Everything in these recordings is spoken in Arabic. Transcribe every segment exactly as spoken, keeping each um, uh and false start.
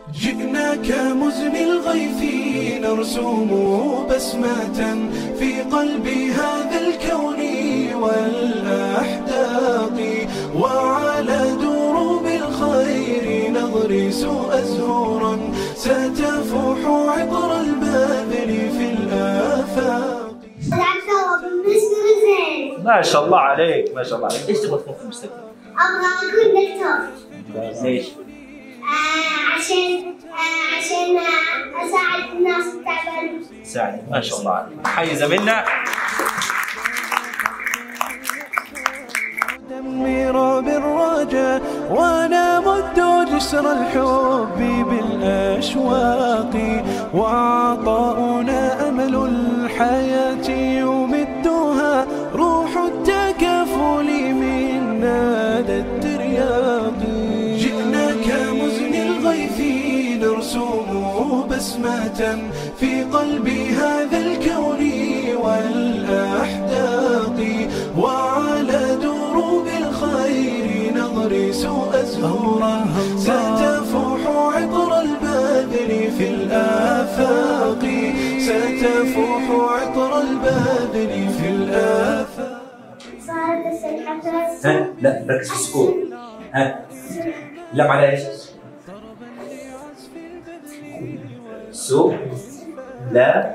جئنا كمزن الغيث نرسم بسمة في قلب هذا الكون والأحداق، وعلى دروب الخير نغرس أزهورا ستفوح عطر البذر في الآفاق. ما شاء الله عليك ما شاء الله عليك. ايش تبغى تكون في المستقبل؟ ابغى اكون دكتور. ليش؟ آه عشان آه عشان اساعد الناس التعبانين. ساعد ما شاء الله عليك. حيزه منا. دمر بالرجاء وانا مد جسر الحب بالاشواق، وعطاؤنا امل الحياه يمدها روح التكافل من نادى الترياق. جئنا كمزن الغيث نرسم بسمة في قلب هذا الكون والأحداق، وعلى دروب الخير نغرس أزهورا ستفوح عطر البذر في الآفاق، ستفوح عطر البذر في الآفاق. صارت السلحفاة. ها لا ركز في السكون. ها لم على ايش؟ سو لا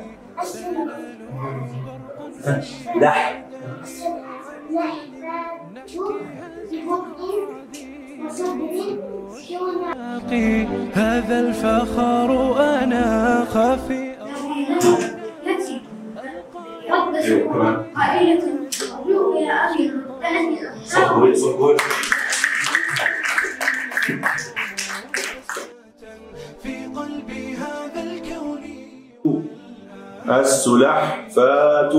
لح هذا الفخر أنا خفي قائلة رؤيا أبي صبوي صبوي في قلب هذا الكون. السلحفاة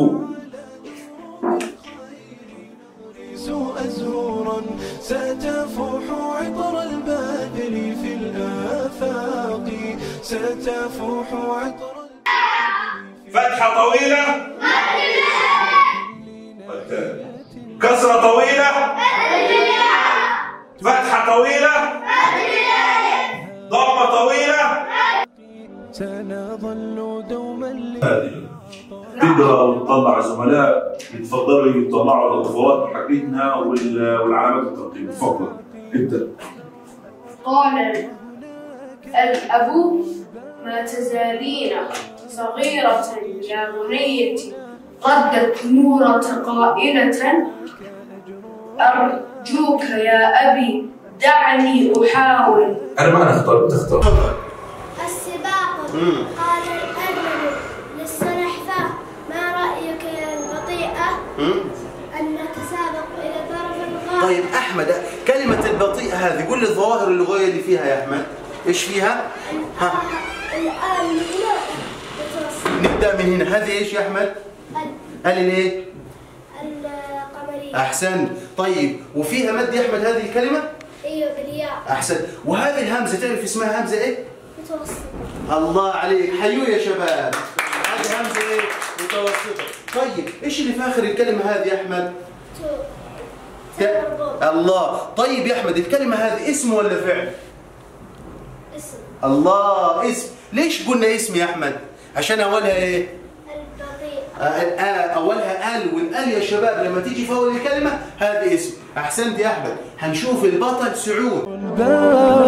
أزهورا ستفوح عطر البذر في الآفاق، ستفوح عطر. فتحة طويلة كسرة طويلة فتحة طويلة ضمة طويلة. سنظل دوما هذه تقدر تطلع زملاء يتفضلوا يطلعوا الاضافات حقتنا والعلامات التقييم. تفضل ابدا. قال الأب ما تزالين صغيرة يا بنيتي، ردت نورة قائلة أرجوك يا أبي دعني أحاول. أنا ما أختار تختار. السباق. قال الأجل للسلحفاة ما رأيك يا البطيئة أن نتسابق إلى طرف الغار. طيب أحمد كلمة البطيئة هذه قول لي الظواهر اللغوية اللي فيها يا أحمد. إيش فيها؟ ها الآن هنا نبدأ من هنا. هذه إيش يا أحمد؟ ال ليه؟ القمرية. أحسنت. طيب وفيها مد يا أحمد هذه الكلمة؟ ايوه بالياء. أحسنت. وهذه الهمزة تعرف اسمها همزة إيه؟ متوسطة. الله عليك حيو يا شباب. هذه همزة إيه؟ متوسطة. طيب إيش اللي في آخر الكلمة هذه يا أحمد؟ تو. الله. طيب يا أحمد الكلمة هذه اسم ولا فعل؟ اسم. الله اسم. ليش قلنا اسم يا أحمد؟ عشان أولها إيه؟ البطيئة. أولها ال، والال يا شباب لما تيجي في أول الكلمة هذا اسم. أحسنت يا أحمد. هنشوف البطل سعود.